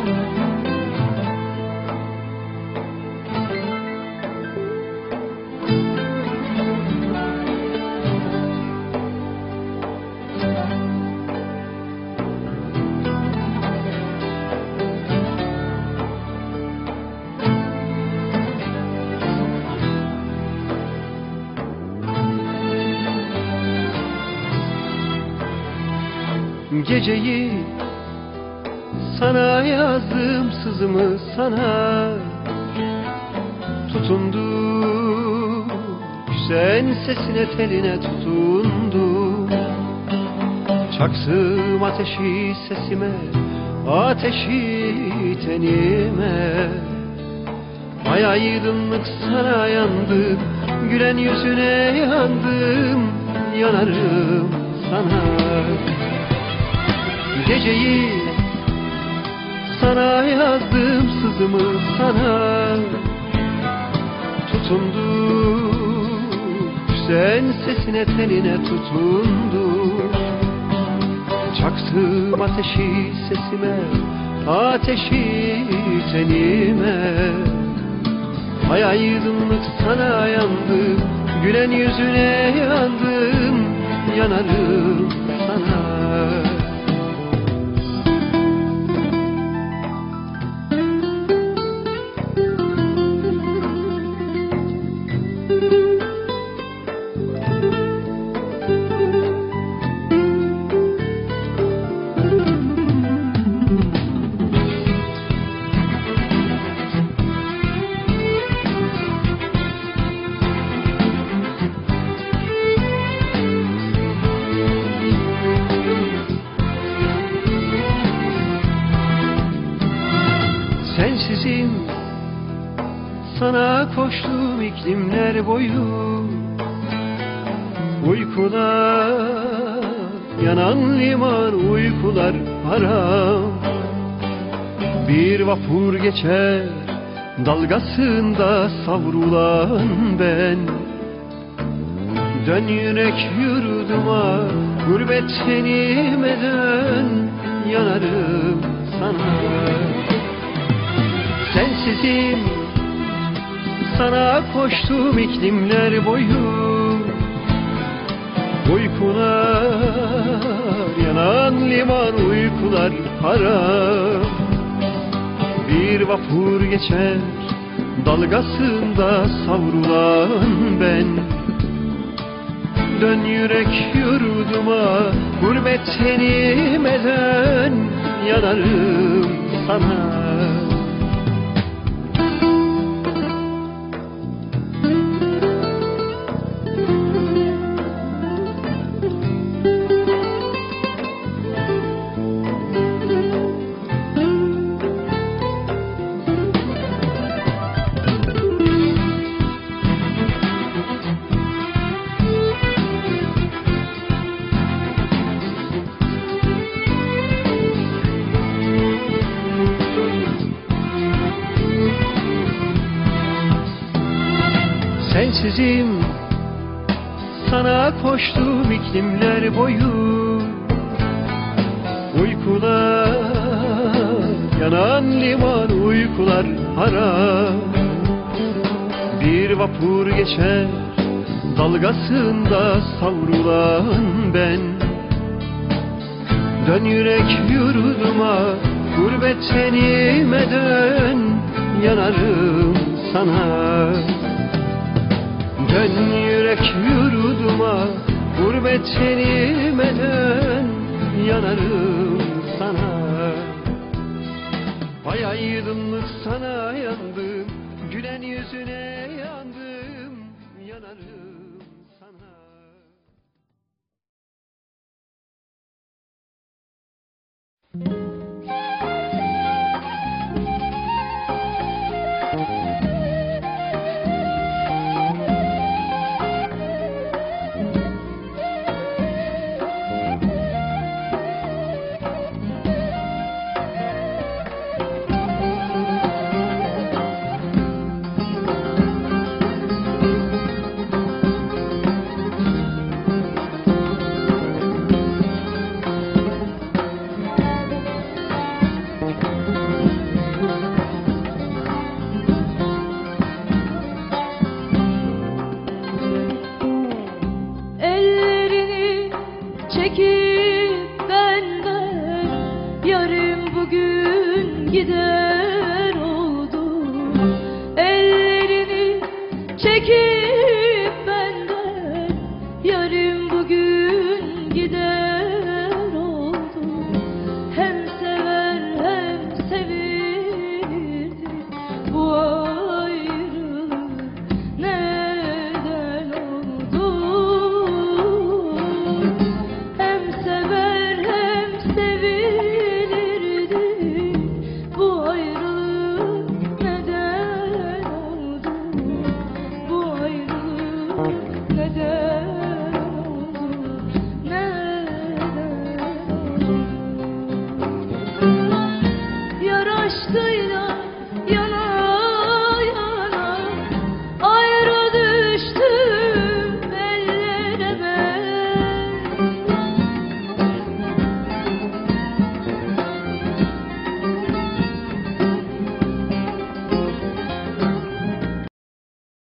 Geceyi sana yazdım, sızımı sana tutundum. Sen sesine teline tutundum. Çaksım ateşi sesime, ateşi tenime. Ay aydınlık sana yandım, gülen yüzüne yandım, yanarım sana. Geceyi sana yazdım, sızımı sana tutundum. Sen sesine teline tutundum. Çaksım ateşi sesime, ateşi tenime. Ay aydınlık sana yandım, gülen yüzüne yandım, yanarım sana. Sensizim sana koştum iklimler boyu. Uykular yanan liman, uykular haram. Bir vapur geçer dalgasında savrulan ben. Dön yürek yurduma, gurbet tenime dön, yanarım sana. Sensizim sana koştum iklimler boyu. Uykular yanan liman, uykular haram. Bir vapur geçer dalgasında savrulan ben. Dön yürek yurduma, gurbet tenime dön, yanarım sana. Sensizim sana koştum iklimler boyu. Uykular yanan liman, uykular haram. Bir vapur geçer dalgasında savrulan ben. Dön yürek yurduma, gurbet tenime dön, yanarım sana. Dön yürek yurduma, gurbet tenime dön, yanarım sana. Ay aydınlık sana yandım, gülen yüzüne yandım, yanarım sana. gider.